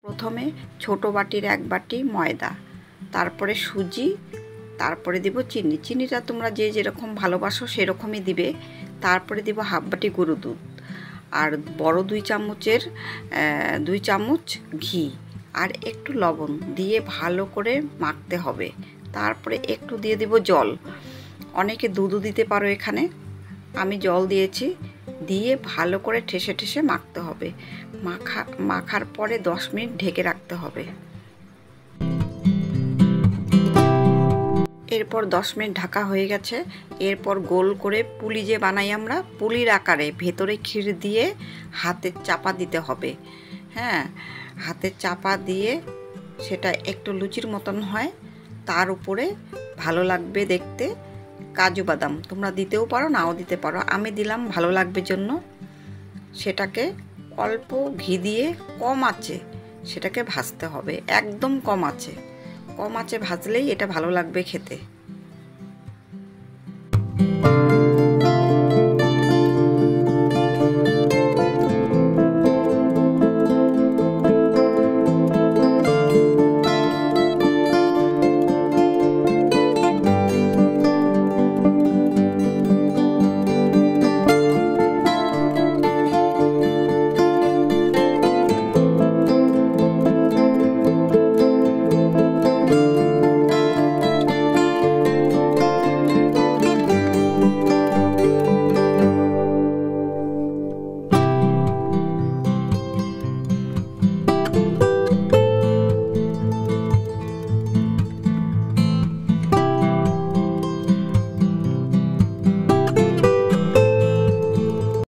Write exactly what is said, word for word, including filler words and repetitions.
প্রথমে ছোট বাটির এক বাটি ময়দা, তারপরে সুজি, তারপরে দিব চিনি। চিনিটা তোমরা যে যেরকম ভালোবাসো সেরকমই দিবে। তারপরে দিব হাফ বাটি গরুর দুধ আর বড় দুই চামচের দুই চামচ ঘি আর একটু লবণ দিয়ে ভালো করে মাখতে হবে। তারপরে একটু দিয়ে দিব জল। অনেকে দুধও দিতে পারো, এখানে আমি জল দিয়েছি। দিয়ে ভালো করে ঠেসে ঠেসে মাখতে হবে। মাখা মাখার পরে দশ মিনিট ঢেকে রাখতে হবে। এরপর দশ মিনিট ঢাকা হয়ে গেছে। এরপর গোল করে পুলি যে বানাই আমরা, পুলির আকারে ভেতরে ক্ষীর দিয়ে হাতে চাপা দিতে হবে। হ্যাঁ, হাতে চাপা দিয়ে সেটা একটু লুচির মতন হয়। তার উপরে ভালো লাগবে দেখতে কাজু বাদাম তোমরা দিতেও পারো, নাও দিতে পারো। আমি দিলাম ভালো লাগবে জন্য। সেটাকে অল্প ঘি দিয়ে কম আঁচে সেটাকে ভাজতে হবে, একদম কম আঁচে। কম আঁচে ভাজলেই এটা ভালো লাগবে খেতে।